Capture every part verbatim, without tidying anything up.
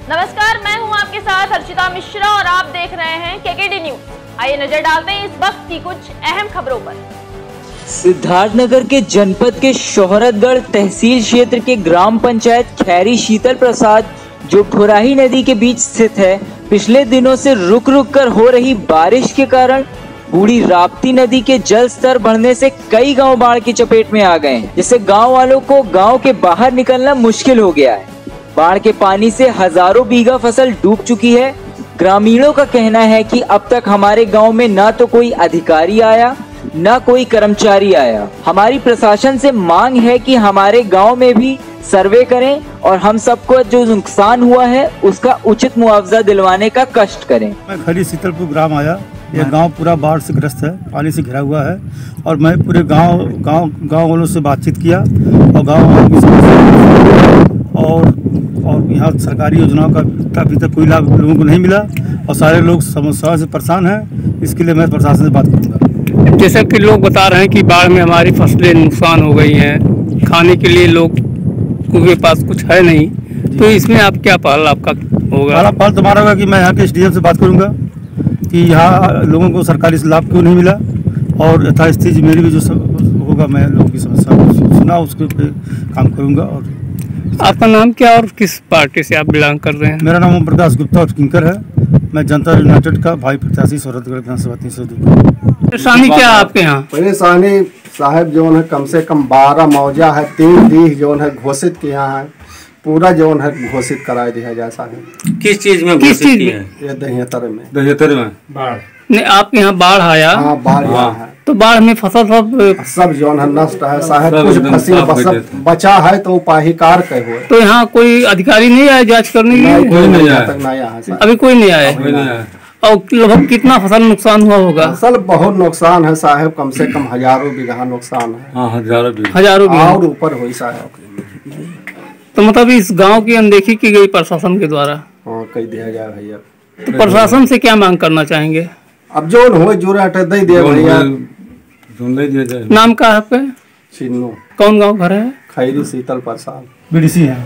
नमस्कार, मैं हूं आपके साथ अर्चिता मिश्रा और आप देख रहे हैं केकेडी न्यूज। आइए नजर डालते हैं इस वक्त की कुछ अहम खबरों पर। सिद्धार्थनगर के जनपद के शोहरतगढ़ तहसील क्षेत्र के ग्राम पंचायत खैरी शीतल प्रसाद, जो फुराही नदी के बीच स्थित है, पिछले दिनों से रुक रुक कर हो रही बारिश के कारण बूढ़ी राप्ती नदी के जल स्तर बढ़ने से कई गांव बाढ़ की चपेट में आ गए हैं, जिससे गांव वालों को गांव के बाहर निकलना मुश्किल हो गया है। बाढ़ के पानी से हजारों बीघा फसल डूब चुकी है। ग्रामीणों का कहना है कि अब तक हमारे गांव में न तो कोई अधिकारी आया, न कोई कर्मचारी आया। हमारी प्रशासन से मांग है कि हमारे गांव में भी सर्वे करें और हम सबको जो नुकसान हुआ है उसका उचित मुआवजा दिलवाने का कष्ट करें। मैं खैरी शीतलपुर ग्राम आया। यह गांव पूरा बाढ़ से ग्रस्त है, पानी से घिरा हुआ है और मैं पूरे गांव गांव गांव वालों से बातचीत किया और गांव वालों की समस्या और और यहाँ सरकारी योजनाओं का अभी तक कोई लाभ लोगों को नहीं मिला और सारे लोग समस्याओं से परेशान हैं। इसके लिए मैं प्रशासन से बात करूँगा। जैसे कि लोग बता रहे हैं कि बाढ़ में हमारी फसलें नुकसान हो गई हैं, खाने के लिए लोग के पास कुछ है नहीं, तो इसमें आप क्या पहल आपका होगा? पहला पहल तुम्हारा होगा कि मैं यहाँ के एस डी एम से बात करूँगा कि यहाँ लोगों को सरकारी लाभ क्यों नहीं मिला और यथास्थिति मेरी भी जो होगा मैं लोगों की समस्या को सुना उसके पे काम करूँगा। और आपका नाम क्या और किस पार्टी से आप बिलोंग कर रहे हैं? मेरा नाम ओम प्रकाश गुप्ता और किंकर है। मैं जनता यूनाइटेड का भाई प्रत्याशी शोहरतगढ़ विधानसभा तीन सौ दो। परेशानी क्या है आपके यहाँ? परेशानी साहब जो है कम से कम बारह मौजा है, तीन डीह जो है घोषित किया है, पूरा जो है घोषित करा दिया जैसा है। किस चीज में किस चीज में? ये दहियतर में दहियतर में बाढ़। नहीं, आप यहाँ बाढ़ आया? हाँ, बाढ़ यहाँ है। तो बाढ़ में फसल सब सब जो है नष्ट है साहब। कुछ फसल बस बचा है तो पाहिकार के हुए। तो यहाँ कोई अधिकारी नहीं आया जांच करने के लिए? कोई नहीं आया, अभी कोई नहीं आया। और लगभग कितना फसल नुकसान हुआ होगा? फसल बहुत नुकसान है साहब, कम से कम हजारों बीघा नुकसान है। हाँ, हजारों बीघा हजारों बीघा और ऊपर हुई साहब। तो मतलब इस गांव की अनदेखी की गई प्रशासन के द्वारा? हाँ, कह दिया जाए भैया। तो प्रशासन से क्या मांग करना चाहेंगे? अब जो हो जो दे दिया भैया। नाम का है आपका? चिन्नू। कौन गांव घर है? खैरी शीतल प्रसाद, बीडीसी है।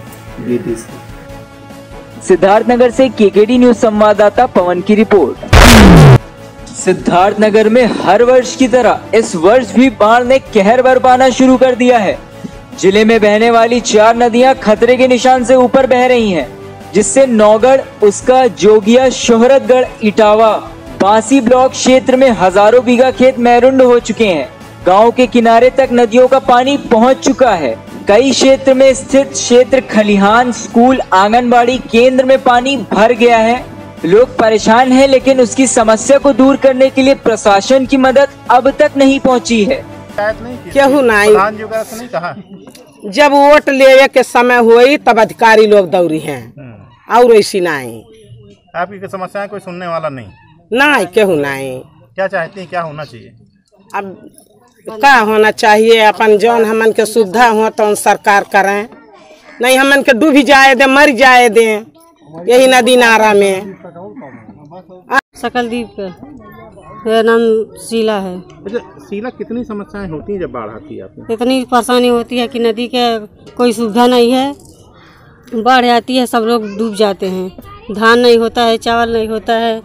बीडीसी। सिद्धार्थनगर से केकेडी न्यूज संवाददाता पवन की रिपोर्ट। सिद्धार्थनगर में हर वर्ष की तरह इस वर्ष भी बाढ़ ने कहर बरपाना शुरू कर दिया है। जिले में बहने वाली चार नदियां खतरे के निशान से ऊपर बह रही हैं, जिससे नौगढ़, उसका, जोगिया, शोहरतगढ़, इटावा, बांसी ब्लॉक क्षेत्र में हजारों बीघा खेत मैरुंड हो चुके हैं। गांव के किनारे तक नदियों का पानी पहुंच चुका है। कई क्षेत्र में स्थित क्षेत्र खलिहान, स्कूल, आंगनबाड़ी केंद्र में पानी भर गया है। लोग परेशान हैं, लेकिन उसकी समस्या को दूर करने के लिए प्रशासन की मदद अब तक नहीं पहुंची है। केहू नहीं, जब वोट ले के समय हुई तब अधिकारी लोग दौड़ी हैं और ऐसी नहीं। आपकी समस्याएं कोई सुनने वाला नहीं? नहीं, केहू नहीं। क्या चाहती हैं, क्या होना चाहिए? अब क्या होना चाहिए, अपन जौन हमन के सुविधा हो तो सरकार करें, नहीं हमन के डूब जाए दे, मर जाए दे यही नदी नारा में। सकलदीप का मेरा नाम शीला है। अच्छा शीला, कितनी समस्याएं होती हैं जब बाढ़ आती है आपको? इतनी परेशानी होती है कि नदी के कोई सुविधा नहीं है, बाढ़ आती है सब लोग डूब जाते हैं, धान नहीं होता है, चावल नहीं होता है।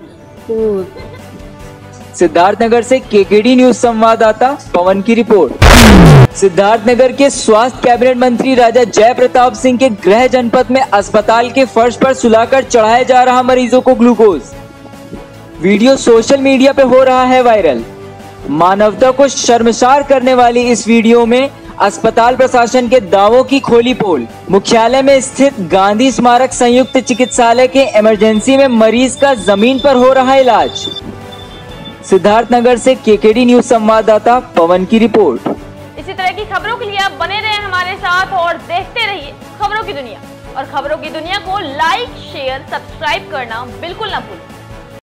सिद्धार्थनगर से केकेडी न्यूज संवाददाता पवन की रिपोर्ट। सिद्धार्थनगर के स्वास्थ्य कैबिनेट मंत्री राजा जय प्रताप सिंह के गृह जनपद में अस्पताल के फर्श पर सुलाकर चढ़ाया जा रहा मरीजों को ग्लूकोज। वीडियो सोशल मीडिया पे हो रहा है वायरल। मानवता को शर्मसार करने वाली इस वीडियो में अस्पताल प्रशासन के दावों की खोली पोल। मुख्यालय में स्थित गांधी स्मारक संयुक्त चिकित्सालय के इमरजेंसी में मरीज का जमीन पर हो रहा इलाज। सिद्धार्थनगर से केकेडी न्यूज संवाददाता पवन की रिपोर्ट। इसी तरह की खबरों के लिए आप बने रहें हमारे साथ और देखते रहिए खबरों की दुनिया। और खबरों की दुनिया को लाइक, शेयर, सब्सक्राइब करना बिल्कुल ना भूलें।